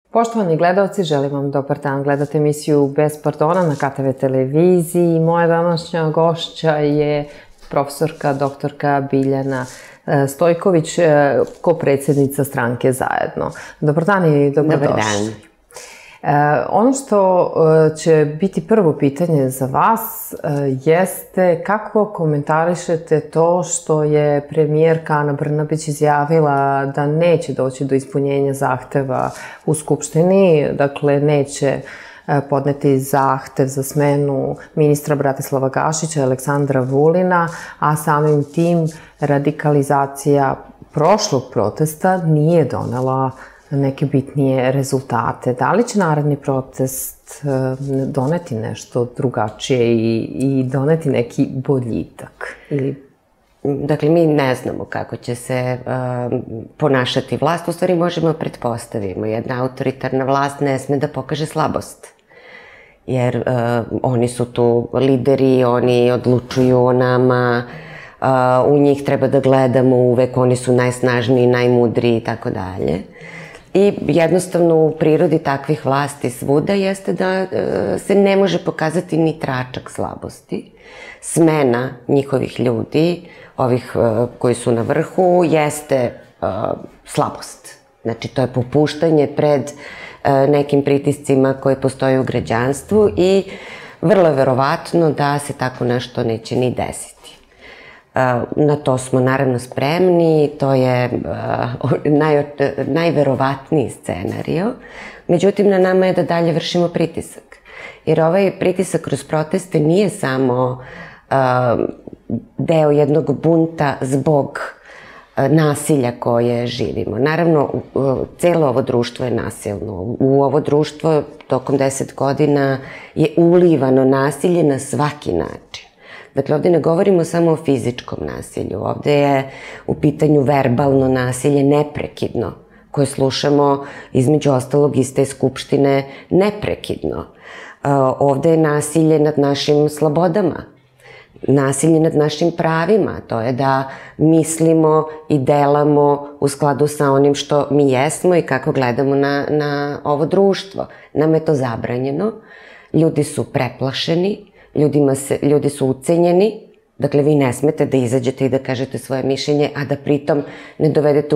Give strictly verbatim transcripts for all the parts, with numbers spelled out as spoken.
Poštovani gledalci, želim vam dobar dan. Gledate emisiju Bez pardona na K T V televiziji. Moja današnja gošća je profesorka doktorka Biljana Stojković, kopredsednica stranke Zajedno. Dobar dan i dobrodošli. Dobar dan. Ono što će biti prvo pitanje za vas jeste kako komentarišete to što je premijerka Ana Brnabić izjavila da neće doći do ispunjenja zahteva u Skupštini, dakle neće podneti zahtev za smenu ministra Bratislava Gašića i Aleksandra Vulina, a samim tim radikalizacija prošlog protesta nije donela neke bitnije rezultate. Da li će naredni protest doneti nešto drugačije i doneti neki boljitak? Dakle, mi ne znamo kako će se ponašati vlast. U stvari možemo pretpostavimo. Jedna autoritarna vlast ne sme da pokaže slabost. Jer oni su tu lideri, oni odlučuju o nama, u njih treba da gledamo uvek, oni su najsnažniji, najmudriji i tako dalje. I jednostavno u prirodi takvih vlasti svuda jeste da se ne može pokazati ni tračak slabosti. Smena njihovih ljudi, ovih koji su na vrhu, jeste slabost. Znači, to je popuštanje pred nekim pritiscima koji postoje u građanstvu i vrlo je verovatno da se tako nešto neće ni desiti. Na to smo naravno spremni, to je najverovatniji scenario. Međutim, na nama je da dalje vršimo pritisak. Jer ovaj pritisak kroz proteste nije samo deo jednog bunta zbog nasilja koje živimo. Naravno, celo ovo društvo je nasilno. U ovo društvo tokom deset godina je ulivano nasilje na svaki način. Dakle, ovde ne govorimo samo o fizičkom nasilju, ovde je u pitanju verbalno nasilje neprekidno, koje slušamo između ostalog iz te skupštine neprekidno. Ovde je nasilje nad našim slobodama, nasilje nad našim pravima, to je da mislimo i delamo u skladu sa onim što mi jesmo i kako gledamo na ovo društvo. Nam je to zabranjeno, ljudi su preplašeni, ljudi su ucenjeni, dakle vi ne smete da izađete i da kažete svoje mišljenje, a da pritom ne dovedete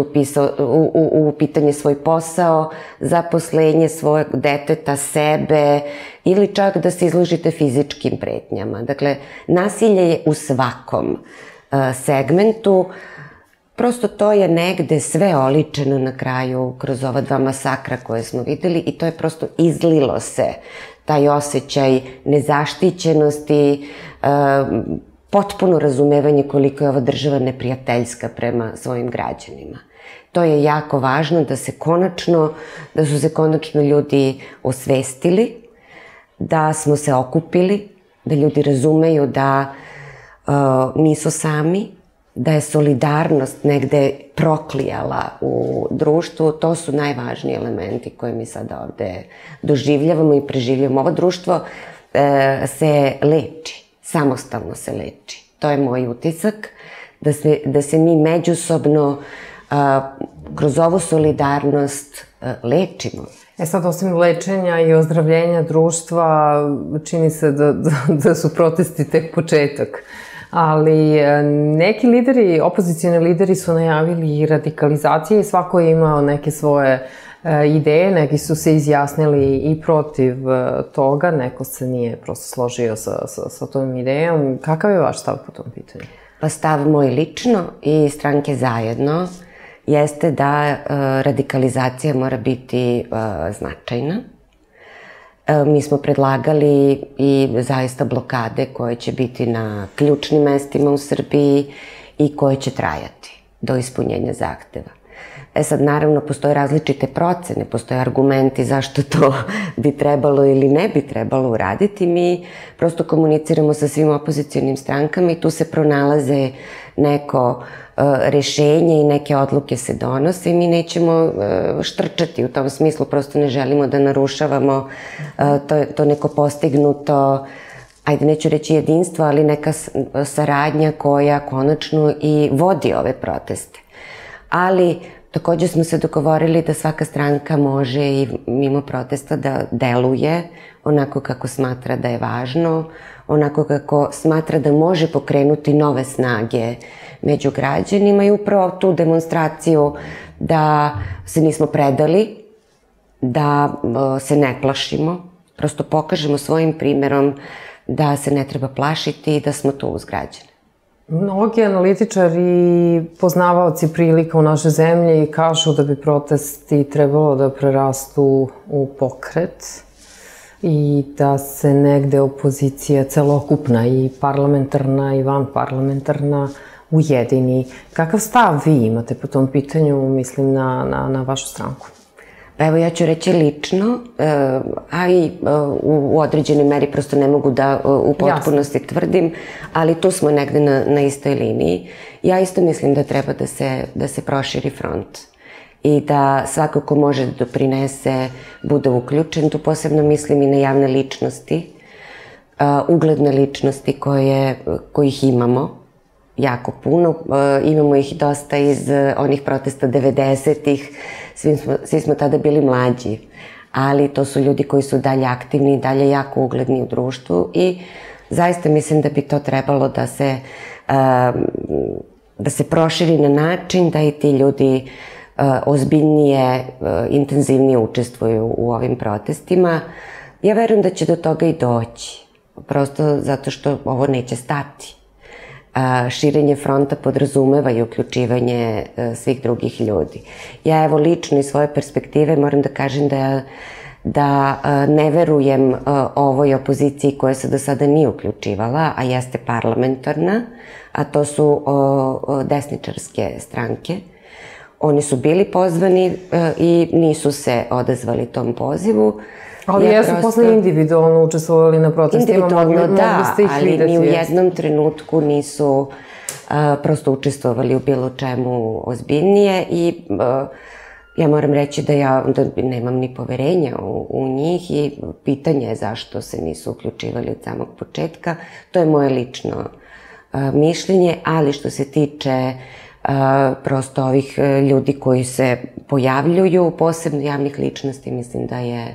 u pitanje svoj posao, zaposlenje svojeg deteta, sebe ili čak da se izložite fizičkim pretnjama. Dakle, nasilje je u svakom segmentu, prosto to je negde sve oličeno na kraju kroz ova dva masakra koje smo videli i to je prosto izlilo se. Taj osjećaj nezaštićenosti, potpuno razumevanje koliko je ova država neprijateljska prema svojim građanima. To je jako važno da se konačno, da su se konačno ljudi osvestili, da smo se okupili, da ljudi razumeju da nisu sami, da je solidarnost negde proklijala u društvu, to su najvažniji elementi koje mi sada ovde doživljavamo i preživljamo. Ovo društvo se leči, samostalno se leči. To je moj utisak, da se mi međusobno kroz ovu solidarnost lečimo. E sad, osim lečenja i ozdravljenja društva, čini se da su protesti tek početak. Ali neki lideri, opozicijni lideri su najavili i radikalizacije i svako je imao neke svoje ideje, neki su se izjasnili i protiv toga, neko se nije prosto složio sa tom idejom. Kakav je vaš stav po tom pitanju? Pa stav moj lično i stranke Zajedno jeste da radikalizacija mora biti značajna. Mi smo predlagali i zaista blokade koje će biti na ključnim mestima u Srbiji i koje će trajati do ispunjenja zahteva. E sad, naravno, postoje različite procene, postoje argumenti zašto to bi trebalo ili ne bi trebalo uraditi. Mi prosto komuniciramo sa svim opozicijonim strankama i tu se pronalaze neko rešenje i neke odluke se donose i mi nećemo štrčati u tom smislu, prosto ne želimo da narušavamo to neko postignuto, ajde neću reći jedinstvo, ali neka saradnja koja konačno i vodi ove proteste. Ali Takođe smo se dogovorili da svaka stranka može i mimo protesta da deluje onako kako smatra da je važno, onako kako smatra da može pokrenuti nove snage među građanima i upravo tu demonstraciju da se nismo predali, da se ne plašimo, prosto pokažemo svojim primerom da se ne treba plašiti i da smo tu uz građane. Mnogi analitičari, poznavaoci prilika u našoj zemlji kažu da bi protesti trebalo da prerastu u pokret i da se negde opozicija celokupna i parlamentarna i vanparlamentarna ujedini. Kakav stav vi imate po tom pitanju, mislim, na, na, na vašu stranku? Pa evo, ja ću reći lično, a i u određenoj meri prosto ne mogu da u potpunosti tvrdim, ali tu smo negde na, na istoj liniji. Ja isto mislim da treba da se, da se proširi front i da svako ko može da doprinese bude uključen. Tu posebno mislim i na javne ličnosti, ugledne ličnosti koje, kojih imamo jako puno. Imamo ih dosta iz onih protesta devedesetih, svi smo, svi smo tada bili mlađi, ali to su ljudi koji su dalje aktivni i dalje jako ugledni u društvu i zaista mislim da bi to trebalo da se, da se proširi na način da i ti ljudi ozbiljnije, intenzivnije učestvuju u ovim protestima. Ja verujem da će do toga i doći, prosto zato što ovo neće stati. Širenje fronta podrazumeva i uključivanje svih drugih ljudi. Ja evo lično iz svoje perspektive moram da kažem da, da ne verujem ovoj opoziciji koja se do sada nije uključivala, a jeste parlamentarna, a to su desničarske stranke. Oni su bili pozvani i nisu se odazvali tom pozivu. Ali jesu posle individualno učestvovali na protestima? Individualno da, ali ni u jednom trenutku nisu prosto učestvovali u bilo čemu ozbiljnije i ja moram reći da ja nemam ni poverenja u njih i pitanje je zašto se nisu uključivali od samog početka. To je moje lično mišljenje, ali što se tiče prosto ovih ljudi koji se pojavljuju, posebno javnih ličnosti, mislim da je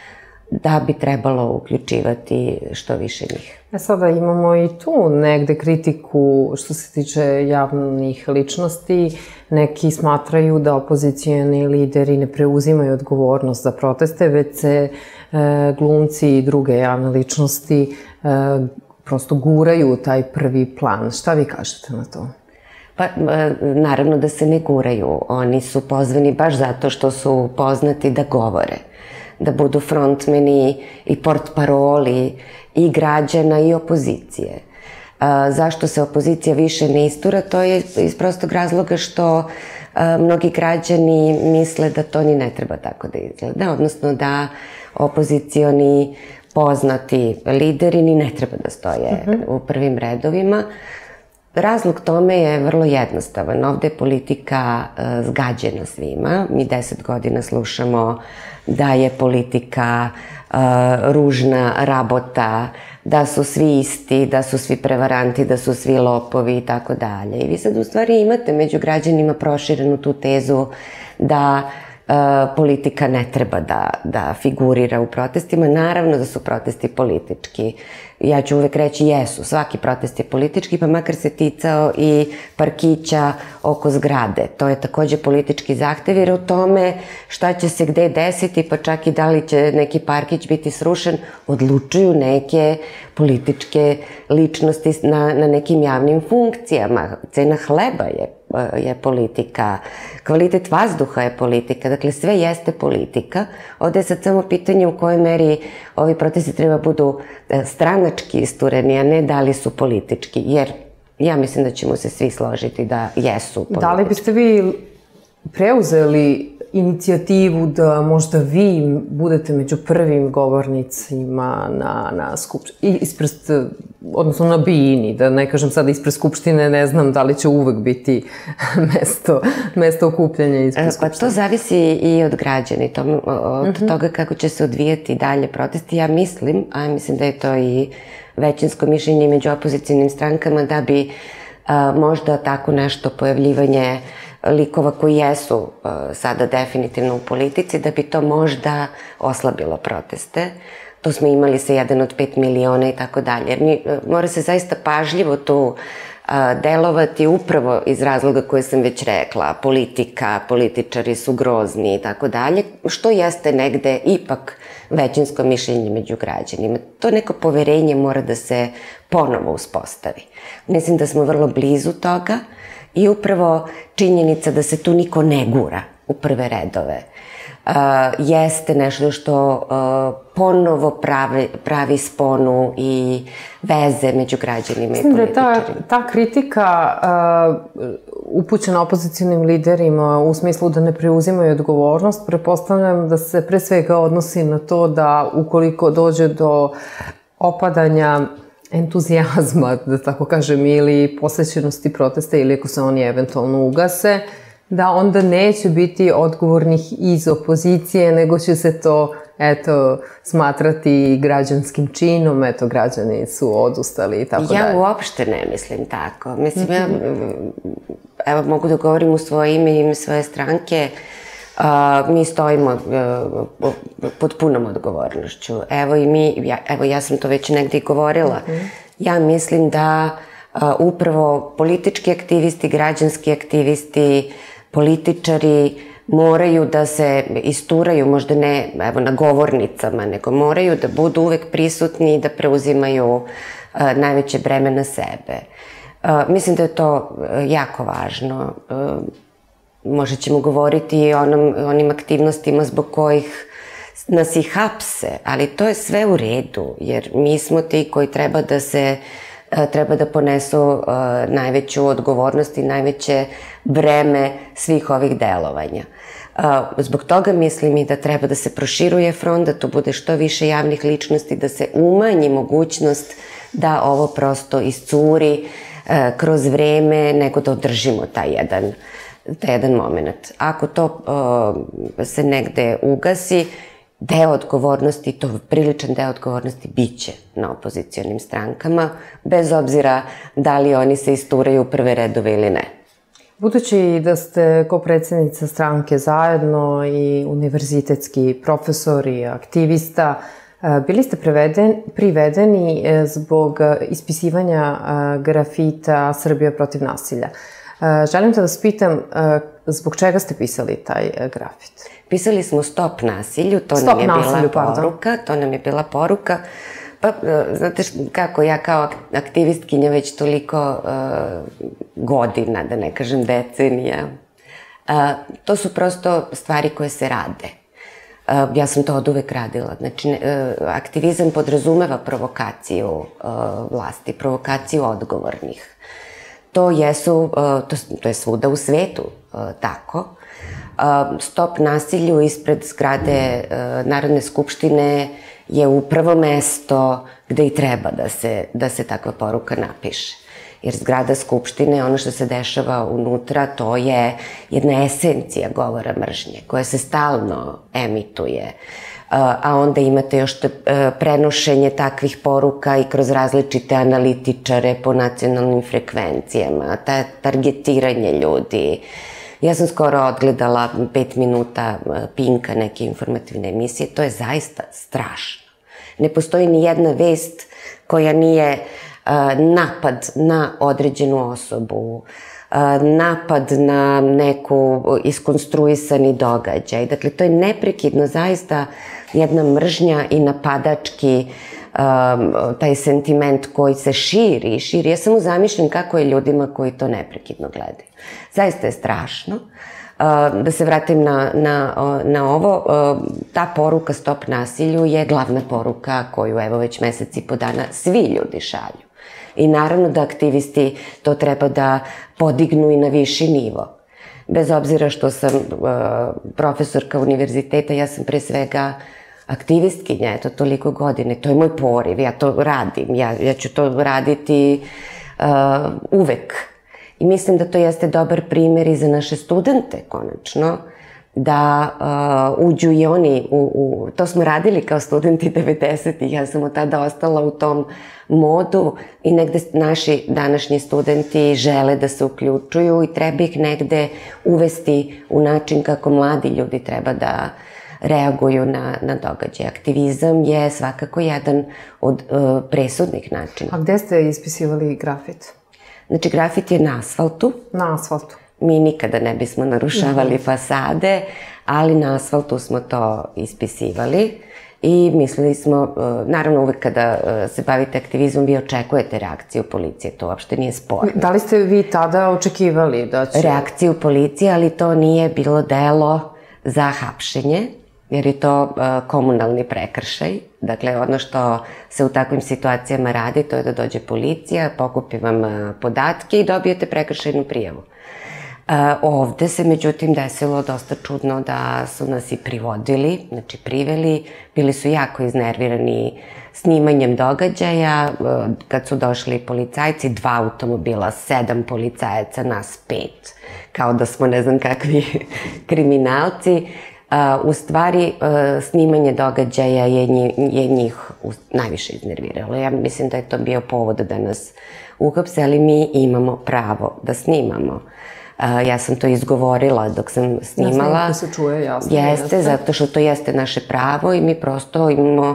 da bi trebalo uključivati što više njih. E sada imamo i tu negde kritiku što se tiče javnih ličnosti. Neki smatraju da opozicijani lideri ne preuzimaju odgovornost za proteste, već se e, glumci i druge javne ličnosti e, prosto guraju u taj prvi plan. Šta vi kažete na to? Pa, naravno da se ne guraju. Oni su pozvani baš zato što su poznati da govore, da budu frontmeni i portparoli i građana i opozicije. Zašto se opozicija više ne istura? To je iz prostog razloga što mnogi građani misle da to ni ne treba tako da izgleda, odnosno da opozicioni poznati lideri ni ne treba da stoje u prvim redovima. Razlog tome je vrlo jednostavan. Ovde je politika zgađena svima. Mi deset godina slušamo da je politika ružna rabota, da su svi isti, da su svi prevaranti, da su svi lopovi i tako dalje. I vi sad u stvari imate među građanima proširenu tu tezu da politika ne treba da, da figurira u protestima. Naravno da su protesti politički. Ja ću uvek reći jesu, svaki protest je politički, pa makar se ticao i parkića oko zgrade. To je takođe politički zahtev, jer o tome šta će se gde desiti, pa čak i da li će neki parkić biti srušen, odlučuju neke političke ličnosti na, na nekim javnim funkcijama. Cena hleba je je politika, kvalitet vazduha je politika, dakle sve jeste politika. Ovde je sad samo pitanje u kojoj meri ovi protesti treba budu stranački istureni, a ne da li su politički, jer ja mislim da ćemo se svi složiti da jesu politički. Da li biste vi preuzeli inicijativu da možda vi budete među prvim govornicima na, na skupštini, ispred, odnosno na Bijini, da ne kažem sada ispred skupštine, ne znam da li će uvek biti mesto, mesto okupljanja ispred skupštine. Pa to zavisi i od građana, od toga kako će se odvijati dalje protesti. Ja mislim, a mislim da je to i većinsko mišljenje među opozicijnim strankama, da bi možda tako nešto pojavljivanje likova koji jesu sada definitivno u politici, da bi to možda oslabilo proteste. To smo imali sa jedan od pet miliona i tako dalje. Jer mi, mora se zaista pažljivo tu delovati upravo iz razloga koje sam već rekla, politika, političari su grozni i tako dalje, što jeste negde ipak većinsko mišljenje među građanima. To neko poverenje mora da se ponovo uspostavi. Mislim da smo vrlo blizu toga i upravo činjenica da se tu niko ne gura u prve redove jeste nešto što ponovo pravi sponu i veze među građanima i političarima. Mislim da je ta kritika upućena opozicionim liderima u smislu da ne preuzimaju odgovornost, pretpostavljam da se pre svega odnosi na to da ukoliko dođe do opadanja entuzijazma, da tako kažem, ili posvećenosti protesta, ili ako se oni eventualno ugase, da onda neće biti odgovornih iz opozicije, nego će se to, eto, smatrati građanskim činom, eto, građani su odustali i tako dalje. Ja uopšte ne mislim tako. Mislim, ja, evo, mogu da govorim u svoje ime i ime svoje stranke, mi stojimo pod punom odgovornošću. Evo i mi, evo ja sam to već negde i govorila, ja mislim da upravo politički aktivisti, građanski aktivisti, političari moraju da se isturaju, možda ne evo, na govornicama, nego moraju da budu uvek prisutni i da preuzimaju najveće breme na sebe. Mislim da je to jako važno. Možda ćemo govoriti i o onim aktivnostima zbog kojih nas i hapse, ali to je sve u redu, jer mi smo ti koji treba da se treba da ponesu najveću odgovornost i najveće breme svih ovih delovanja. Zbog toga mislim i da treba da se proširuje front, da tu bude što više javnih ličnosti, da se umanji mogućnost da ovo prosto iscuri kroz vreme, nego da održimo taj jedan, taj jedan moment. Ako to se negde ugasi, deo odgovornosti, to priličan deo odgovornosti biće na opozicionim strankama, bez obzira da li oni se isturaju u prve redove ili ne. Budući da ste kao predsjednica stranke Zajedno i univerzitetski profesor i aktivista, bili ste privedeni zbog ispisivanja grafita Srbija protiv nasilja. Želim da vas pitam, zbog čega ste pisali taj grafit? Pisali smo Stop nasilju, to nam je bila poruka, to nam je bila poruka. Pa, znate kako, ja kao aktivistkinja već toliko godina, da ne kažem decenija, to su prosto stvari koje se rade. Ja sam to od uvek radila. Znači, aktivizam podrazumeva provokaciju vlasti, provokaciju odgovornih. To jesu, to je svuda u svetu tako. Stop nasilju ispred zgrade Narodne skupštine je upravo mesto gde i treba da se takva poruka napiše. Jer zgrada Skupštine, ono što se dešava unutra, to je jedna esencija govora mržnje koja se stalno emituje. A onda imate još prenošenje takvih poruka i kroz različite analitičare po nacionalnim frekvencijama, targetiranje ljudi. Ja sam skoro odgledala pet minuta Pinka, neke informativne emisije, to je zaista strašno. Ne postoji ni jedna vest koja nije napad na određenu osobu, napad na neku iskonstruisani događaj. Dakle, to je neprekidno zaista jedna mržnja i napadački taj sentiment koji se širi i širi. Ja samo zamišljam kako je ljudima koji to neprekidno gledaju. Zaista je strašno. Da se vratim na ovo, ta poruka Stop nasilju je glavna poruka koju evo već mesec i po dana svi ljudi šalju. I naravno da aktivisti to treba da podignu i na viši nivo. Bez obzira što sam profesorka univerziteta, ja sam pre svega aktivistkinja, eto, toliko godine. To je moj poriv, ja to radim. Ja ću to raditi uvek. I mislim da to jeste dobar primer i za naše studente, konačno, da uh, uđu i oni, u, u, to smo radili kao studenti devedesetih, ja sam od tada ostala u tom modu i negde naši današnji studenti žele da se uključuju i treba ih negde uvesti u način kako mladi ljudi treba da reaguju na, na događaje. Aktivizam je svakako jedan od uh, presudnih načina. A gde ste ispisivali grafit? Znači, grafit je na asfaltu. Na asfaltu. Mi nikada ne bismo narušavali fasade, ali na asfaltu smo to ispisivali i mislili smo, naravno uvek kada se bavite aktivizmom, vi očekujete reakciju policije, to uopšte nije sporno. Da li ste vi tada očekivali da će... Reakciju policije, ali to nije bilo delo za hapšenje, jer je to komunalni prekršaj. Dakle, ono što se u takvim situacijama radi, to je da dođe policija, pokupi vam podatke i dobijete prekršajnu prijavu. Ovde se međutim desilo dosta čudno da su nas i privodili, znači priveli, bili su jako iznervirani snimanjem događaja, kad su došli policajci, dva automobila, sedam policajaca, nas pet, kao da smo ne znam kakvi kriminalci. U stvari, snimanje događaja je njih najviše iznerviralo. Ja mislim da je to bio povod da nas uhapse, ali mi imamo pravo da snimamo. Ja sam to izgovorila dok sam snimala. Na snimku se čuje, jasno. Jeste, zato što to jeste naše pravo i mi prosto imamo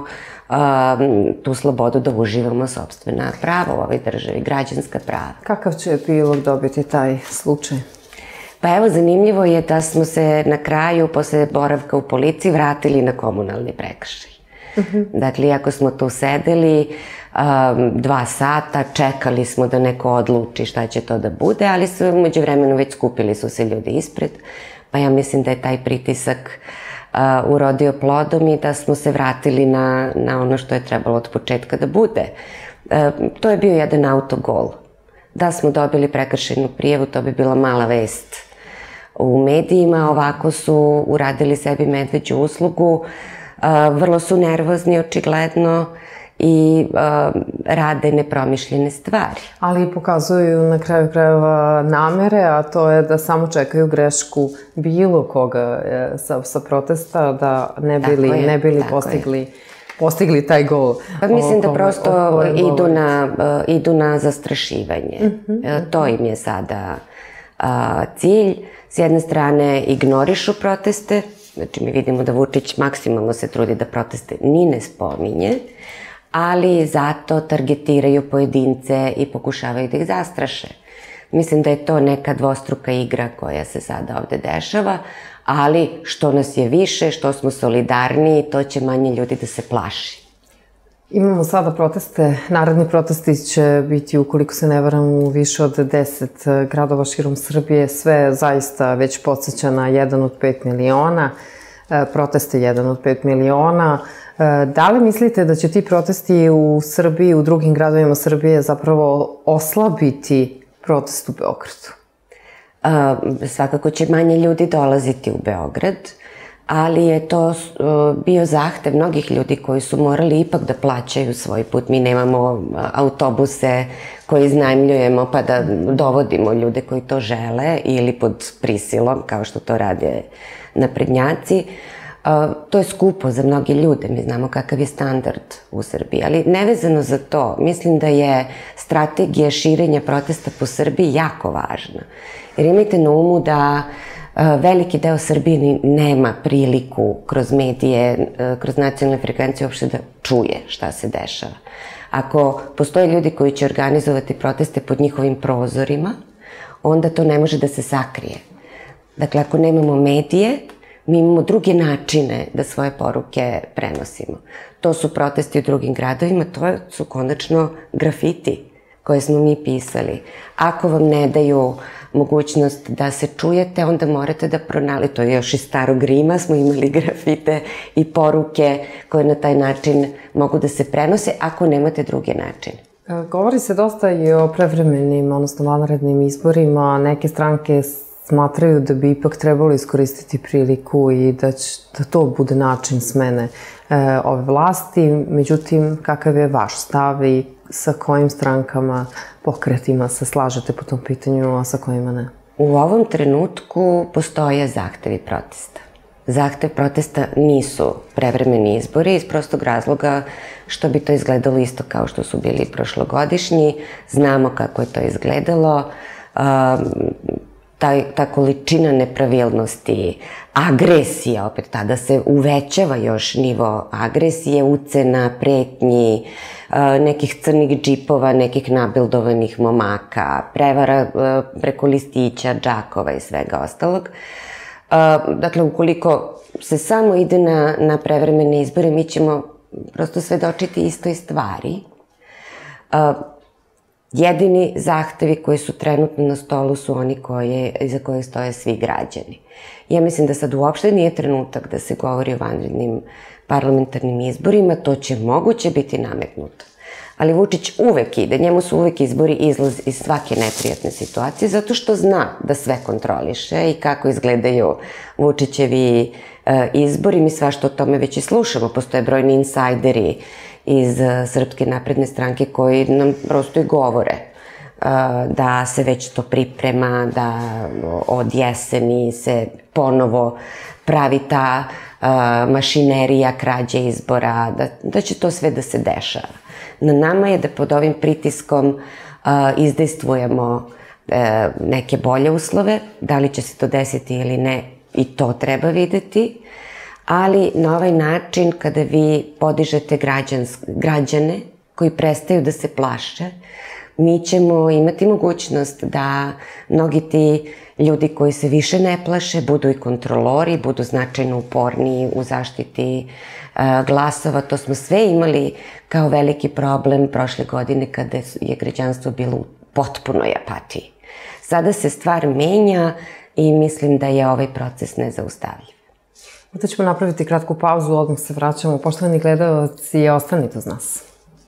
tu slobodu da uživamo sopstvena prava u ovoj državi, građanska prava. Kakav će epilog dobiti taj slučaj? Pa evo, zanimljivo je da smo se na kraju, posle boravka u policiji, vratili na komunalni prekršaj. Dakle, iako smo tu sedeli dva sata, čekali smo da neko odluči šta će to da bude, ali su umeđu vremenu već skupili su se ljudi ispred, pa ja mislim da je taj pritisak urodio plodom i da smo se vratili na, na ono što je trebalo od početka da bude. To je bio jedan autogol. Da smo dobili prekršajnu prijavu, to bi bila mala vest u medijima, ovako su uradili sebi medveđu uslugu, vrlo su nervozni očigledno i rade nepromišljene stvari. Ali pokazuju na kraju krajeva namere, a to je da samo čekaju grešku bilo koga sa, sa protesta, da ne bili, je, ne bili postigli, je. postigli taj gol. Pa mislim da prosto idu na, idu na zastrašivanje. Mm-hmm. To im je sada a, cilj. S jedne strane ignorišu proteste, znači mi vidimo da Vučić maksimalno se trudi da proteste ni ne spominje, ali zato targetiraju pojedince i pokušavaju da ih zastraše. Mislim da je to neka dvostruka igra koja se sada ovde dešava, ali što nas je više, što smo solidarniji, to će manje ljudi da se plaši. Imamo sada proteste, naredni protesti će biti, ukoliko se ne varam, u više od deset gradova širom Srbije, sve zaista već podsjeća na jedan od pet miliona, proteste jedan od pet miliona. Da li mislite da će ti protesti u Srbiji, u drugim gradovima Srbije zapravo oslabiti protest u Beogradu? Svakako će manje ljudi dolaziti u Beograd, ali je to bio zahtev mnogih ljudi koji su morali ipak da plaćaju svoj put. Mi nemamo autobuse koje iznajmljujemo pa da dovodimo ljude koji to žele ili pod prisilom, kao što to rade naprednjaci. To je skupo za mnoge ljude, mi znamo kakav je standard u Srbiji, ali nevezano za to, mislim da je strategija širenja protesta po Srbiji jako važna. Jer imajte na umu da veliki deo Srbije nema priliku kroz medije, kroz nacionalne frekvencije uopšte da čuje šta se dešava. Ako postoje ljudi koji će organizovati proteste pod njihovim prozorima, onda to ne može da se sakrije. Dakle, ako nemamo medije, mi imamo druge načine da svoje poruke prenosimo. To su protesti u drugim gradovima, to su konačno grafiti koje smo mi pisali. Ako vam ne daju mogućnost da se čujete, onda morate da pronalite. To je još iz starog Rima, smo imali grafite i poruke koje na taj način mogu da se prenose ako nemate druge načine. Govori se dosta i o prevremenim, odnosno vanrednim izborima. Neke stranke smatraju da bi ipak trebalo iskoristiti priliku i da, će, da to bude način smene e, ove vlasti. Međutim, kakav je vaš stav i sa kojim strankama, pokretima se slažete po tom pitanju, a sa kojima ne? U ovom trenutku postoje zahtevi protesta. zahtev protesta nisu prevremeni izbori iz prostog razloga što bi to izgledalo isto kao što su bili prošlogodišnji. Znamo kako je to izgledalo. Ta, ta količina nepravilnosti, agresija, opet tada se uvećava još nivo agresije, ucena, pretnji, nekih crnih džipova, nekih nabildovanih momaka, prevara preko listića, džakova i svega ostalog. Dakle, ukoliko se samo ide na, na prevremene izbore, mi ćemo prosto svedočiti istoj stvari. Jedini zahtevi koji su trenutno na stolu su oni koje, iza koje stoje svi građani. Ja mislim da sad uopšte nije trenutak da se govori o vanrednim parlamentarnim izborima, to će moguće biti nametnuto. Ali Vučić uvek ide, njemu su uvek izbori izlaz iz svake neprijatne situacije, zato što zna da sve kontroliše i kako izgledaju Vučićevi e, izbori. Mi svašta o tome već i slušamo, postoje brojni insajderi iz Srpske napredne stranke koji nam prosto i govore da se već to priprema, da od jeseni se ponovo pravi ta mašinerija krađe izbora, da, da će to sve da se dešava. Na nama je da pod ovim pritiskom izdejstvujemo neke bolje uslove, da li će se to desiti ili ne, i to treba videti. Ali na ovaj način, kada vi podižete građane koji prestaju da se plaše, mi ćemo imati mogućnost da mnogi ti ljudi koji se više ne plaše budu i kontrolori, budu značajno uporniji u zaštiti glasova. To smo sve imali kao veliki problem prošle godine kada je građanstvo bilo u potpunoj apatiji. Sada se stvar menja i mislim da je ovaj proces nezaustavljiv. Sada ćemo napraviti kratku pauzu, odmah se vraćamo. Poštovani gledalci, ostanite uz nas.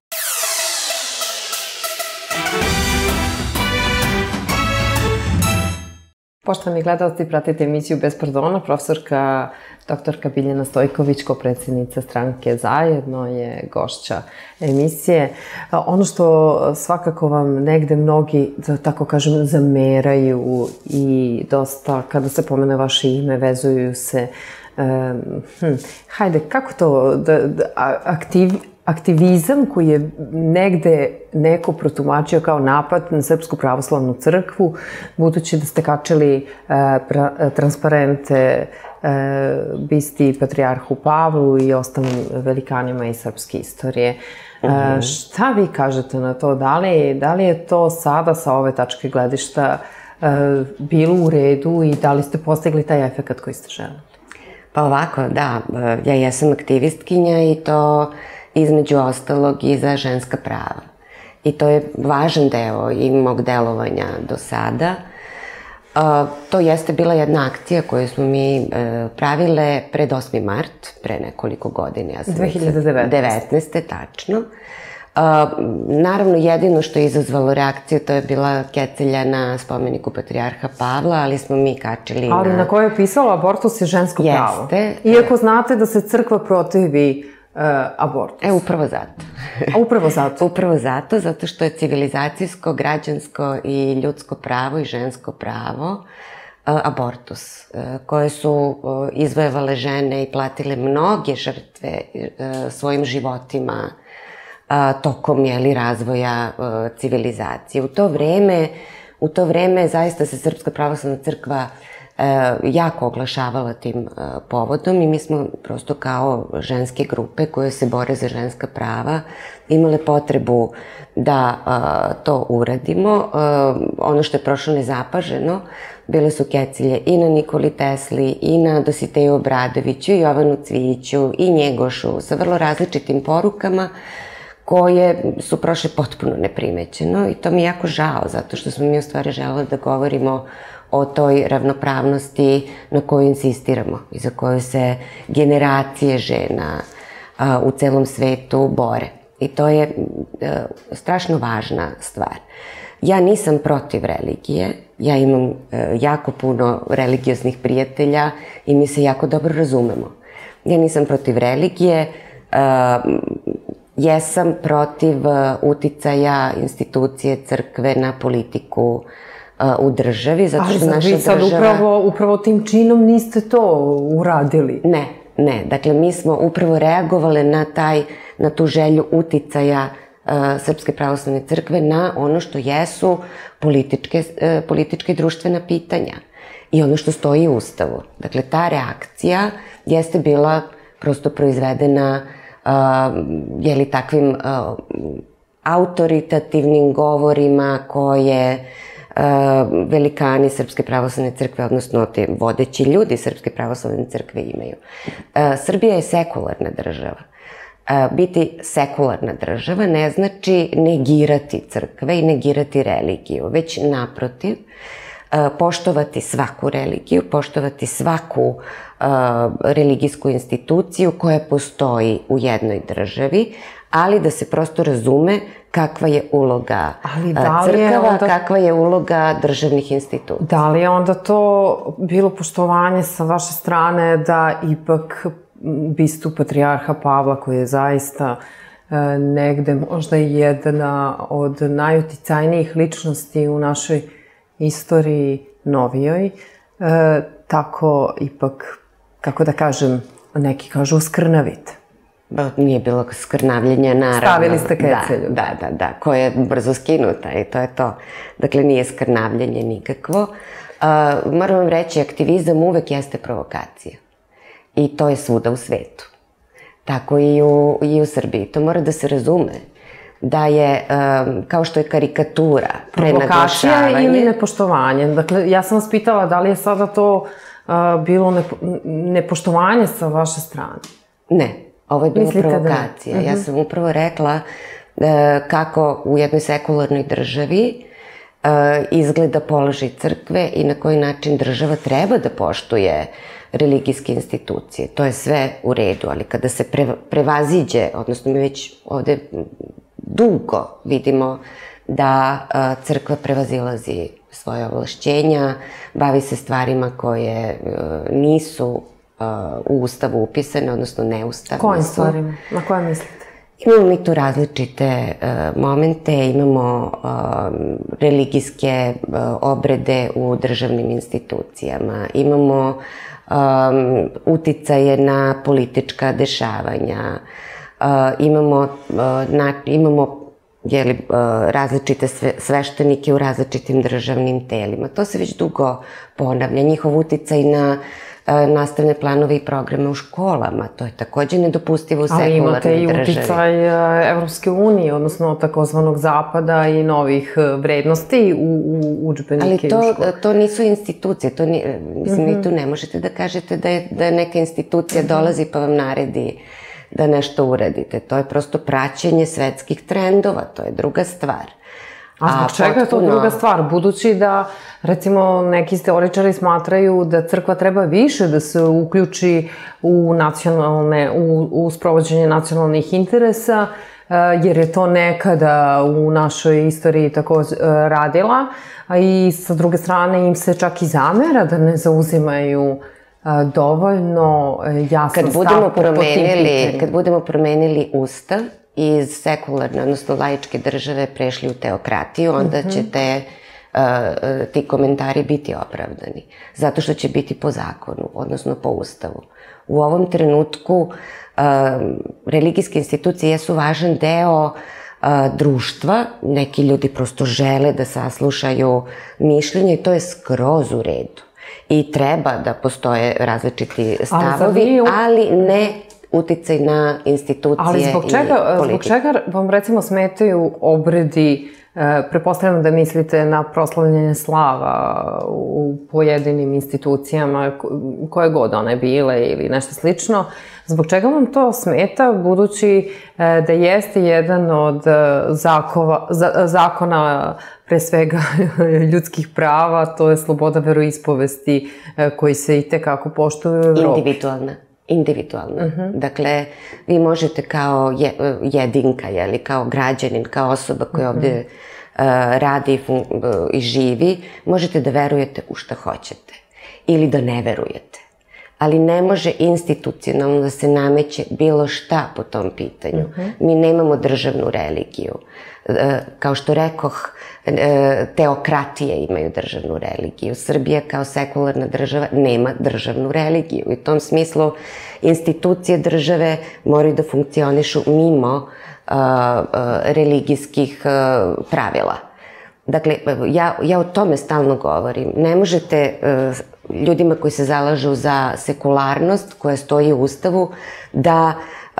Poštovani gledalci, pratite emisiju Bez pardona. Profesorka doktorka Biljana Stojković, ko-predsjednica stranke Zajedno, je gošća emisije. Ono što svakako vam negde mnogi, da tako kažem, zameraju i dosta, kada se pomene vaše ime, vezuju se Um, hm, hajde, kako to, da, da, aktiv, aktivizam koji je negde neko protumačio kao napad na Srpsku pravoslavnu crkvu, budući da ste kačili uh, pra, transparente uh, bisti Patrijarhu Pavlu i ostalim velikanima iz srpske istorije. Uh, uh-huh. Šta vi kažete na to? Da li, da li je to sada sa ove tačke gledišta uh, bilo u redu i da li ste postigli taj efekat koji ste želeli? Pa ovako, da, ja jesam aktivistkinja i to između ostalog i za ženska prava. I to je važan deo i mog delovanja do sada. To jeste bila jedna akcija koju smo mi pravile pred osmi mart, pre nekoliko godina. Ja sam dve hiljade devetnaeste. Tačno. Naravno, jedino što je izazvalo reakciju, to je bila kecelja na spomeniku Patrijarha Pavla, ali smo mi kačili na... Ali na kojoj je pisalo abortus je žensko pravo. Jeste. Iako znate da se crkva protivi uh, abortus. E, upravo zato. A upravo zato? Upravo zato, zato što je civilizacijsko, građansko i ljudsko pravo i žensko pravo uh, abortus, uh, koje su uh, izvojevale žene i platile mnoge žrtve uh, svojim životima tokom, jeli, razvoja civilizacije. U to vreme, u to vreme zaista se Srpska pravoslavna crkva jako oglašavala tim povodom i mi smo prosto kao ženske grupe koje se bore za ženska prava imale potrebu da to uradimo. Ono što je prošlo nezapaženo, bile su kecelje i na Nikoli Tesli, i na Dositeju Obradoviću, i Jovanu Cvijiću, i Njegošu, sa vrlo različitim porukama koje su prošle potpuno neprimećeno i to mi je jako žao, zato što smo mi u stvari želeli da govorimo o toj ravnopravnosti na koju insistiramo i za koju se generacije žena a, u celom svetu bore. I to je a, strašno važna stvar. Ja nisam protiv religije, ja imam a, jako puno religioznih prijatelja i mi se jako dobro razumemo. Ja nisam protiv religije, a, jesam protiv uticaja institucije crkve na politiku u državi, zato što naša država... Ali vi sad upravo, upravo tim činom niste to uradili? Ne, ne. Dakle, mi smo upravo reagovali na taj, na tu želju uticaja Srpske pravoslavne crkve na ono što jesu političke, političke i društvena pitanja i ono što stoji u Ustavu. Dakle, ta reakcija jeste bila prosto proizvedena je li takvim autoritativnim govorima koje velikani Srpske pravoslavne crkve, odnosno te vodeći ljudi Srpske pravoslavne crkve imaju. Srbija je sekularna država. Biti sekularna država ne znači negirati crkve i negirati religiju, već naprotiv, poštovati svaku religiju, poštovati svaku religijsku instituciju koja postoji u jednoj državi, ali da se prosto razume kakva je uloga crkava, kakva je uloga državnih institucija. Da li je onda to bilo poštovanje sa vaše strane da ipak bistu patrijarha Pavla, koji je zaista negde možda i jedna od najuticajnijih ličnosti u našoj istoriji novijoj, tako ipak, kako da kažem, neki kažu uskrnavite? Nije bilo skrnavljenja, naravno. Stavili ste kecelju. Da, da, da, koja je brzo skinuta i to je to. Dakle, nije skrnavljenje nikakvo. Moram vam reći, aktivizam uvek jeste provokacija. I to je svuda u svetu. Tako i u, i u Srbiji. To mora da se razume. Da je, kao što je karikatura, prenaglašavanje... Provokacija ili nepoštovanje? Dakle, ja sam vas pitala da li je sada to bilo nepoštovanje sa vaše strane? Ne, ovo je bila provokacija. Ja sam upravo rekla kako u jednoj sekularnoj državi izgleda položaj crkve i na koji način država treba da poštuje religijske institucije. To je sve u redu, ali kada se prevaziđe, odnosno mi već ovde dugo vidimo da crkva prevazilazi svoje ovlašćenja, bavi se stvarima koje nisu u Ustavu upisane, odnosno neustavne. Kojim stvarima? Na koje mislite? Imamo mi tu različite momente, imamo religijske obrede u državnim institucijama, imamo uticaje na politička dešavanja, imamo različite sveštenike u različitim državnim telima. To se već dugo ponavlja. Njihov uticaj na nastavne planove i programe u školama. To je takođe nedopustivo u sekularnoj državi. Ali imate i uticaj Evropske unije, odnosno takozvanog zapada i novih vrednosti u udžbenike i u škole. Ali to nisu institucije. Mislim, vi tu ne možete da kažete da neka institucija dolazi pa vam naredi da nešto uradite. To je prosto praćenje svetskih trendova. To je druga stvar. A zbog čega je to druga stvar? Budući da, recimo, neki teoričari smatraju da crkva treba više da se uključi u nacionalne, u sprovođenje nacionalnih interesa, jer je to nekada u našoj istoriji tako radila, a i sa druge strane im se čak i zamera da ne zauzimaju dovoljno jasan stav po tim pitanjima. Kad budemo promenili Ustav iz sekularne, odnosno laičke države prešli u teokratiju, onda će ti komentari biti opravdani. Zato što će biti po zakonu, odnosno po Ustavu. U ovom trenutku religijske institucije jesu važan deo društva. Neki ljudi prosto žele da saslušaju mišljenje i to je skroz u redu. I treba da postoje različiti stavovi, ali ne uticaj na institucije i politiku. Ali zbog čega vam recimo smetaju obredi, pretpostavljam da mislite na proslavljanje slava u pojedinim institucijama, koje god one bile ili nešto slično, zbog čega vam to smeta, budući da jeste jedan od zakona, pre svega ljudskih prava, to je sloboda veroispovesti koji se i tekako poštuju u Evropi? Individualna. Individualna. Dakle, vi možete kao jedinka, kao građanin, kao osoba koja ovde radi i živi, možete da verujete u šta hoćete ili da ne verujete. ali ne može institucionalno da se nameće bilo šta po tom pitanju. Mi nemamo državnu religiju. Kao što rekoh, teokratije imaju državnu religiju. Srbija kao sekularna država nema državnu religiju. U tom smislu institucije države moraju da funkcionišu mimo religijskih pravila. Dakle, ja, ja o tome stalno govorim. Ne možete ljudima koji se zalažu za sekularnost koja stoji u Ustavu da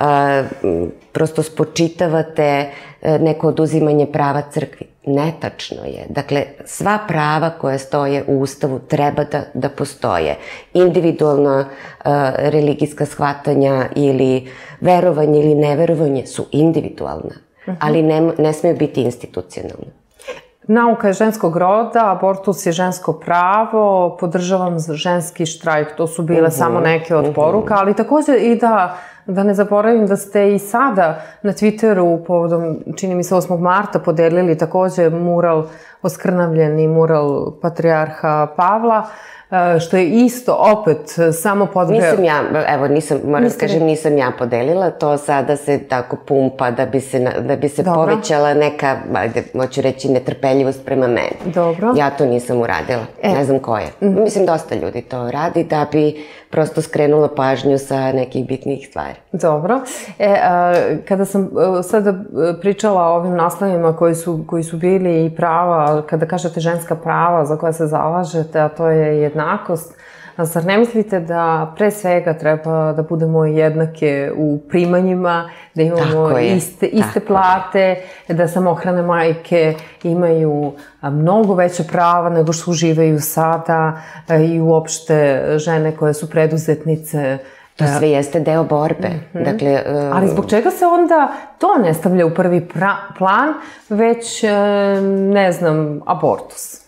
prosto spočitavate neko oduzimanje prava crkvi. Netačno je. Dakle, sva prava koja stoje u Ustavu treba da, da postoje. Individualna religijska shvatanja ili verovanje ili neverovanje su individualna, ali ne, ne smeju biti institucionalne. Nauka je ženskog roda, abortus je žensko pravo, podržavam ženski štrajk, to su bile uh-huh, samo neke od poruka, ali takođe i da, da ne zaboravim da ste i sada na Twitteru povodom, čini mi se osmog marta, podelili takođe mural, oskrnavljeni mural patrijarha Pavla, što je isto opet samo podgreo... Nisam ja, evo, nisam, moram da kažem, nisam ja podelila, to sada se tako pumpa da bi se, da bi se povećala neka, ajde, moću reći, netrpeljivost prema meni. Dobro. Ja to nisam uradila, ne znam ko je. Mislim, dosta ljudi to radi da bi prosto skrenula pažnju sa nekih bitnih stvari. Dobro. E, a, kada sam sada pričala o ovim naslovima koji su, koji su bili i prava, kada kažete ženska prava za koja se zalažete, a to je jednakost, zar ne mislite da pre svega treba da budemo jednake u primanjima, da imamo iste, iste plate, da samohrane majke imaju mnogo veće prava nego što uživaju sada i uopšte žene koje su preduzetnice? To sve jeste deo borbe. Mm-hmm. Dakle, uh... ali zbog čega se onda to ne stavlja u prvi pra- plan, već, ne znam, abortus?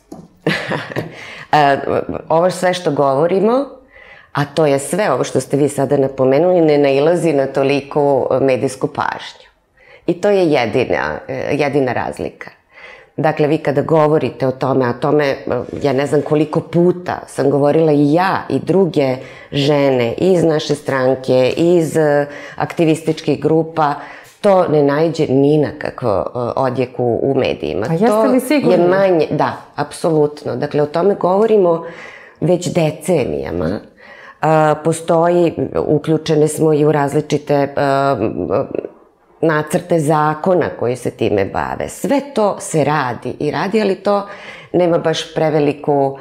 Ovo sve što govorimo, a to je sve ovo što ste vi sada napomenuli, ne nailazi na toliku medijsku pažnju. I to je jedina, jedina razlika. Dakle, vi kada govorite o tome, a tome, ja ne znam koliko puta sam govorila i ja i druge žene iz naše stranke, iz aktivističkih grupa, to ne naiđe ni na kakvo odjeku u medijima. A jeste li sigurni? To je manje, da, apsolutno. Dakle, o tome govorimo već decenijama. Postoji, uključene smo i u različite nacrte zakona koji se time bave. Sve to se radi i radi, ali to nema baš preveliku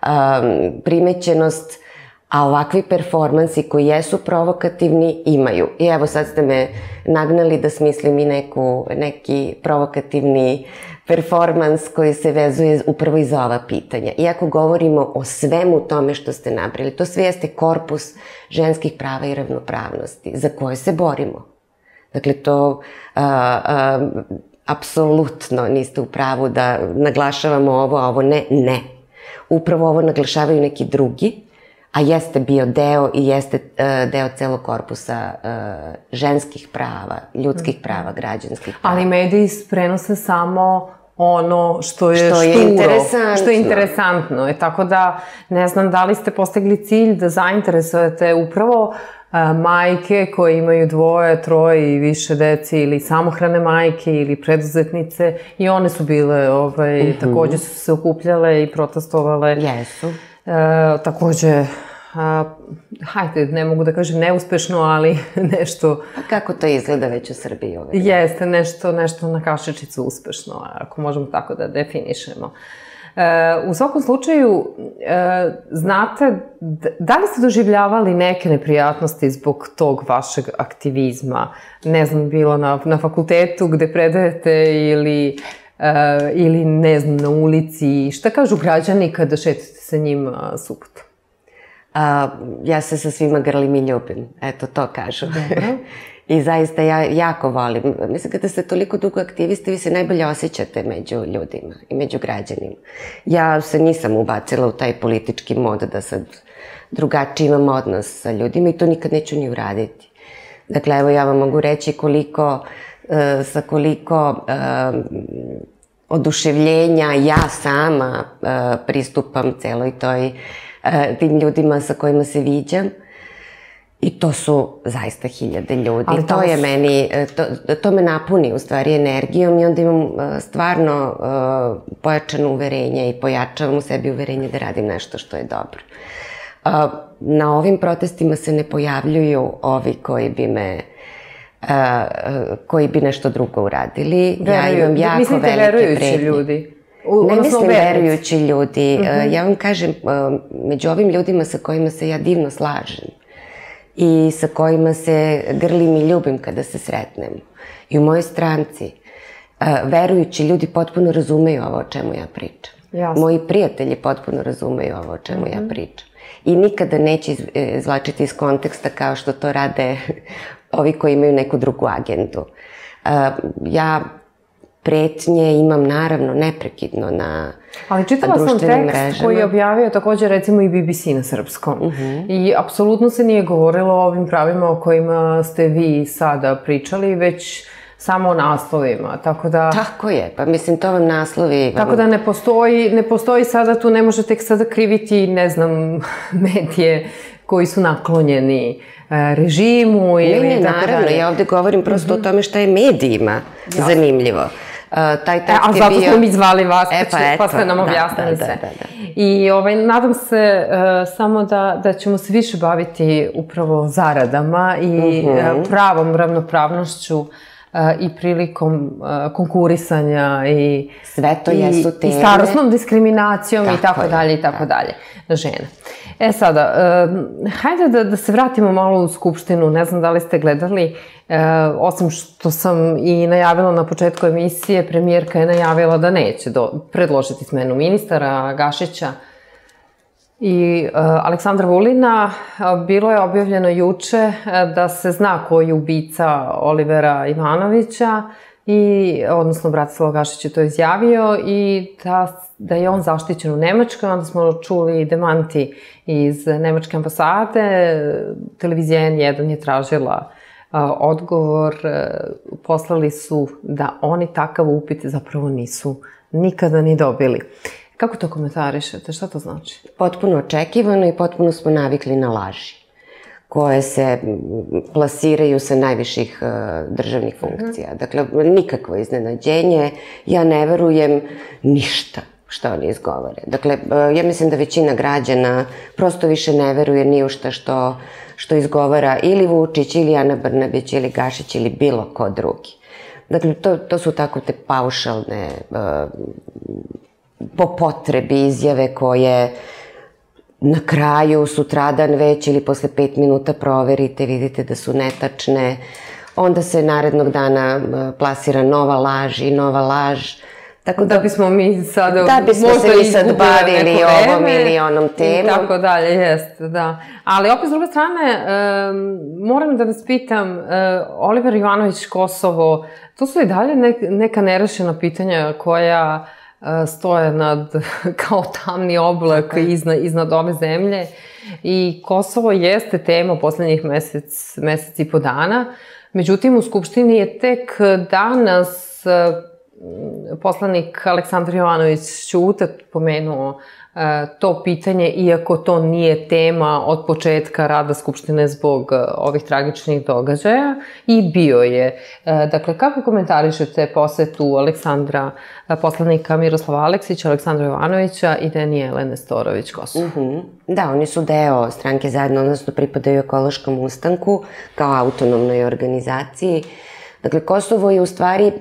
primećenost, a ovakvi performansi koji jesu provokativni imaju. I evo sad ste me nagnali da smislim i neku, neki provokativni performans koji se vezuje upravo i za ova pitanja. Iako govorimo o svemu tome što ste nabrali, to sve jeste korpus ženskih prava i ravnopravnosti za koje se borimo. Dakle, to a, a, apsolutno niste u pravu da naglašavamo ovo, a ovo ne, ne. Upravo ovo naglašavaju neki drugi, a jeste bio deo i jeste uh, deo celog korpusa uh, ženskih prava, ljudskih prava, građanskih prava. Ali mediji prenose samo ono što je što šturo, je interesantno. Što je interesantno. E, tako da, ne znam da li ste postigli cilj da zainteresujete upravo uh, majke koje imaju dvoje, troje i više deci ili samohrane majke ili preduzetnice i one su bile, ovaj, uh-huh. takođe su se okupljale i protestovale. Jesu. E, takođe, a, hajde, ne mogu da kažem neuspešno, ali nešto... A kako to izgleda već u Srbiji ove? Jeste, nešto, nešto na kašičicu uspešno, ako možemo tako da definišemo. E, u svakom slučaju, e, znate, da li ste doživljavali neke neprijatnosti zbog tog vašeg aktivizma? Ne znam, bilo na, na fakultetu gde predajete ili... Uh, ili, ne znam, na ulici. Šta kažu građani kada šetate sa njima subotom? Uh, ja se sa svima grlim i ljubim. Eto, to kažu. I zaista ja jako volim. Mislim, kada ste toliko dugo aktivisti, vi se najbolje osjećate među ljudima i među građanima. Ja se nisam ubacila u taj politički mod da sad drugačiji imam odnos sa ljudima i to nikad neću ni uraditi. Dakle, evo ja vam mogu reći koliko... sa koliko uh, oduševljenja ja sama uh, pristupam celoj toj, uh, tim ljudima sa kojima se viđam. I to su zaista hiljade ljudi. To je meni, to, to me napuni u stvari energijom i onda imam stvarno uh, pojačano uverenje i pojačavam u sebi uverenje da radim nešto što je dobro. Uh, na ovim protestima se ne pojavljuju ovi koji bi me uh, koji bi nešto drugo uradili. Veruju, ja imam jako mislite velike verujući pretnje. Ljudi? U, ne mislim verujući ljudi. Uh -huh. uh, ja vam kažem, uh, među ovim ljudima sa kojima se ja divno slažem i sa kojima se grlim i ljubim kada se sretnemo. I u mojoj stranci, uh, verujući ljudi potpuno razumeju ovo o čemu ja pričam. Jasno. Moji prijatelji potpuno razumeju ovo o čemu uh-huh. ja pričam. I nikada neće izvlačiti iz konteksta kao što to rade ovi koji imaju neku drugu agendu. Uh, ja pretnje imam naravno neprekidno na Ali čitala sam tekst koji je objavio također recimo i B B C na srpskom. Uh-huh. I apsolutno se nije govorilo o ovim pravima o kojima ste vi sada pričali, već samo o naslovima, tako da... Tako je, pa mislim to vam naslovi... Tako da ne postoji, ne postoji sada tu, ne možete sada kriviti, ne znam, medije koji su naklonjeni režimu ili... Ne, ne, naravno, ja ovde govorim prosto uh-huh. o tome šta je medijima ja. zanimljivo. Uh, taj tekst e, a zato bio... smo mi zvali vas, e, pa, pa ste nam objasnili da, sve. Da, da, da. I ovaj, nadam se uh, samo da, da ćemo se više baviti upravo zaradama i uh-huh. uh, pravom ravnopravnošću Uh, i prilikom uh, konkurisanja i sve to i, jesu teme. I starosnom diskriminacijom tako i tako je, dalje i tako, tako dalje žena. E sada, uh, hajde da, da se vratimo malo u Skupštinu. Ne znam da li ste gledali, uh, osim što sam i najavila na početku emisije, premijerka je najavila da neće do, predložiti smenu ministara Gašića i uh, Aleksandra Vulina. Uh, bilo je objavljeno juče uh, da se zna ko je ubica Olivera Ivanovića, i, odnosno Bratislav Gašić je to izjavio, i da, da je on zaštićen u Nemačkoj. Onda smo čuli demanti iz Nemačke ambasade. Televizija N jedan je tražila uh, odgovor. Uh, poslali su da oni takav upit zapravo nisu nikada ni dobili. Kako to komentarišete? Šta to znači? Potpuno očekivano i potpuno smo navikli na laži koje se plasiraju sa najviših uh, državnih funkcija. Uh-huh. Dakle, nikakvo iznenađenje. Ja ne verujem ništa što oni izgovore. Dakle, uh, ja mislim da većina građana prosto više ne veruje ni u šta što, što izgovara ili Vučić, ili Ana Brnabić, ili Gašić, ili bilo ko drugi. Dakle, to, to su tako te paušalne... Uh, po potrebi izjave koje na kraju sutradan već ili posle pet minuta proverite, vidite da su netačne. Onda se narednog dana plasira nova laž i nova laž. Tako da, da bismo mi sad da bismo se mi sad bavili ovom ili onom temom. I tako dalje, jest, da. Ali opet s druge strane, um, moram da vas pitam, uh, Oliver Ivanović, Kosovo, to su i dalje ne, neka nerešena pitanja koja stoje nad, kao tamni oblak iznad, iznad ove zemlje, i Kosovo jeste tema poslednjih mesec, mesec i po dana. Međutim, u Skupštini je tek danas poslanik Aleksandar Jovanović Ćuta pomenuo to pitanje, iako to nije tema od početka rada Skupštine zbog ovih tragičnih događaja, i bio je. Dakle, kako komentarišete posetu Aleksandra, poslanika Miroslava Aleksića, Aleksandra Jovanovića i Danijele Nestorović Kosovo? Uh-huh. Da, oni su deo stranke Zajedno, odnosno pripadaju Ekološkom ustanku kao autonomnoj organizaciji. Dakle, Kosovo je u stvari,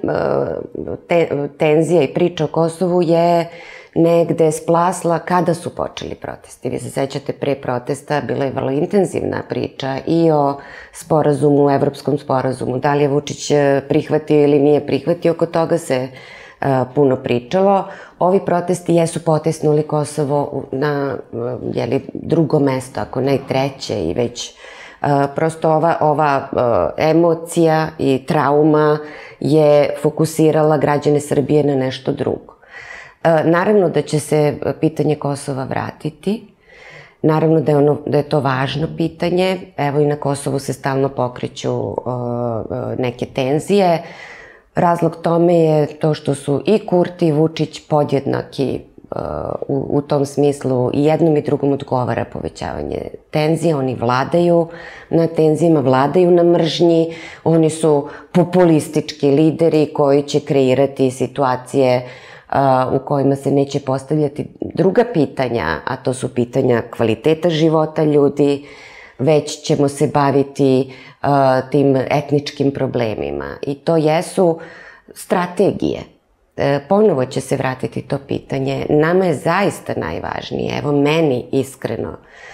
te, tenzija i priča o Kosovu je negde splasla kada su počeli protesti. Vi se sećate, pre protesta bila je vrlo intenzivna priča i o sporazumu, evropskom sporazumu. Da li je Vučić prihvatio ili nije prihvatio, oko toga se uh, puno pričalo. Ovi protesti jesu potisnuli Kosovo na jeli, drugo mesto, ako ne treće, i već uh, prosto ova, ova uh, emocija i trauma je fokusirala građane Srbije na nešto drugo. Naravno da će se pitanje Kosova vratiti, naravno da je, ono, da je to važno pitanje, evo i na Kosovu se stalno pokreću uh, neke tenzije. Razlog tome je to što su i Kurti i Vučić podjednaki u, u tom smislu i jednom i drugom odgovara povećavanje tenzija. Oni vladaju na tenzijama, vladaju na mržnji, oni su populistički lideri koji će kreirati situacije u kojima se neće postavljati druga pitanja, a to su pitanja kvaliteta života ljudi, već ćemo se baviti tim etničkim problemima. I to jesu strategije. Ponovo će se vratiti to pitanje. Nama je zaista najvažnije, evo meni iskreno,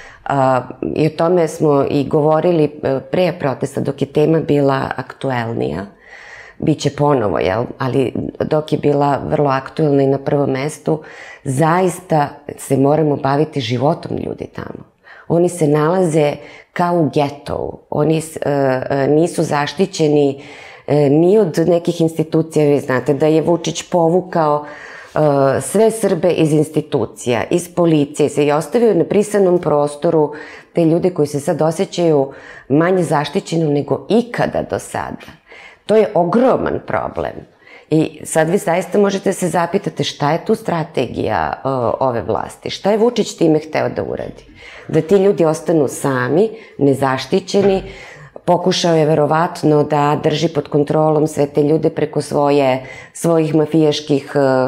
i o tome smo i govorili pre protesta dok je tema bila aktuelnija, biće ponovo, jel? Ali dok je bila vrlo aktuelna i na prvom mestu, zaista se moramo baviti životom ljudi tamo. Oni se nalaze kao u getovu, oni nisu zaštićeni ni od nekih institucija. Vi znate da je Vučić povukao sve Srbe iz institucija, iz policije, se i ostavio na brisanom prostoru te ljude koji se sad osjećaju manje zaštićeno nego ikada do sada. To je ogroman problem. I sad vi zaista možete se zapitati šta je tu strategija ove vlasti, šta je Vučić time hteo da uradi? Da ti ljudi ostanu sami, nezaštićeni. Pokušao je verovatno da drži pod kontrolom sve te ljude preko svoje, svojih mafijaških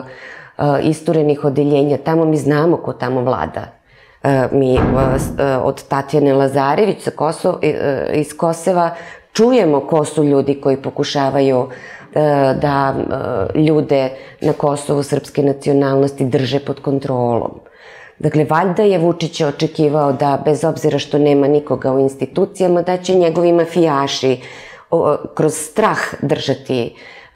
isturenih odeljenja. Tamo mi znamo ko tamo vlada. Mi od Tatjane Lazarević iz Kosova čujemo ko su ljudi koji pokušavaju da ljude na Kosovu srpske nacionalnosti drže pod kontrolom. Dakle, valjda je Vučić očekivao da, bez obzira što nema nikoga u institucijama, da će njegovi mafijaši kroz strah držati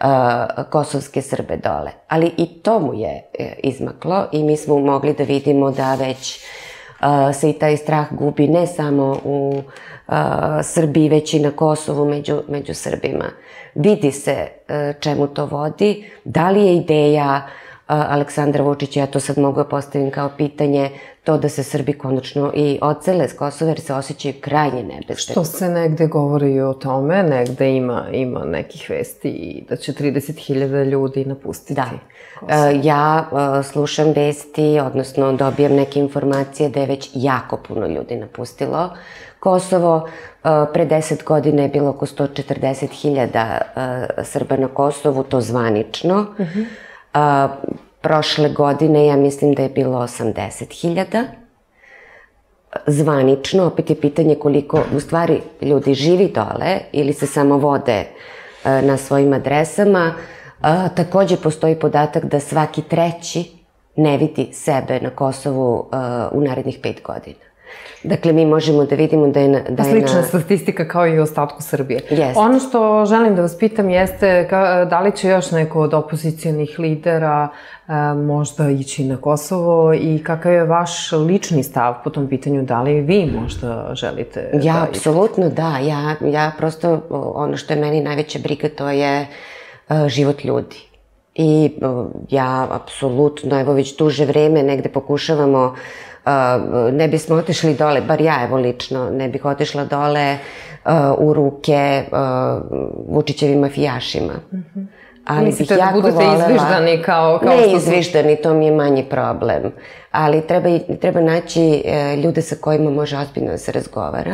kosovske Srbe dole. Ali i to mu je izmaklo i mi smo mogli da vidimo da već se i taj strah gubi ne samo u Srbiji, već i na Kosovu među Srbima. Vidi se čemu to vodi, da li je ideja Aleksandra Vučića, ja to sad mogu da postavim kao pitanje, to da se Srbi konačno i odsele s Kosova jer se osjećaju krajnje nebezbedno. Što se negde govori i o tome, negde ima nekih vesti da će trideset hiljada ljudi napustiti Kosovo. Da. Ja slušam vesti, odnosno dobijam neke informacije da je već jako puno ljudi napustilo Kosovo. Pre deset godina je bilo oko sto četrdeset hiljada Srba na Kosovu, to zvanično. Prošle godine ja mislim da je bilo osamdeset hiljada. Zvanično, opet je pitanje koliko u stvari ljudi živi dole ili se samo vode na svojim adresama. Takođe postoji podatak da svaki treći ne vidi sebe na Kosovu u narednih pet godina. Dakle, mi možemo da vidimo da je na... Slična statistika kao i u ostatku Srbije. Ono što želim da vas pitam jeste da li će još neko od opozicijonih lidera možda ići na Kosovo i kakav je vaš lični stav po tom pitanju, da li vi možda želite da... Ja, apsolutno da. Ja prosto, ono što je meni najveća briga, to je život ljudi. I ja, apsolutno, evo već duže vreme negde pokušavamo, ne bismo otišli dole, bar ja evo lično, ne bih otišla dole u ruke Vučićevim mafijašima. Mislite da budete izviždani kao što su... Ne izviždani, to mi je manji problem. Ali treba naći ljude sa kojima može ozbiljno da se razgovara.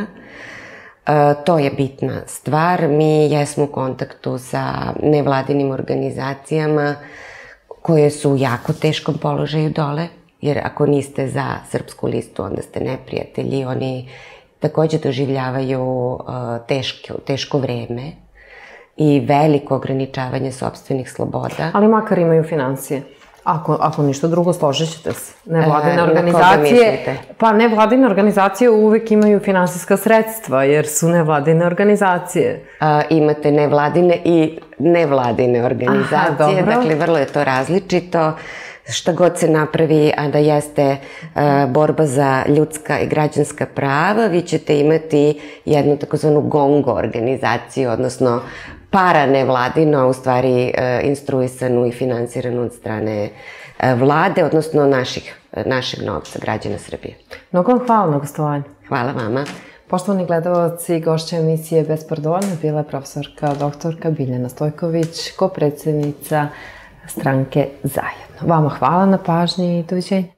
To je bitna stvar. Mi jesmo u kontaktu sa nevladinim organizacijama koje su u jako teškom položaju dole. Jer ako niste za Srpsku listu, onda ste neprijatelji. Oni takođe doživljavaju teško vreme i veliko ograničavanje sopstvenih sloboda. Ali makar imaju finansije. Ako ništa drugo, složit ćete se. Nevladine organizacije... Pa nevladine organizacije uvek imaju finansijska sredstva, jer su nevladine organizacije. Imate nevladine i nevladine organizacije. Dakle, vrlo je to različito. Šta god se napravi, a da jeste borba za ljudska i građanska prava, vi ćete imati jednu takozvanu gongo organizaciju, odnosno paranevladino, u stvari instruisanu i finansiranu od strane vlade, odnosno našeg novca, građana Srbije. Mnogo vam hvala na gostovanju. Hvala vama. Poštovani gledalci, gošća emisije Bez pardona bila je profesorka doktorka Biljana Stojković, kopredsednica stranke zajedno. Vama hvala na pažnji i doviđenja.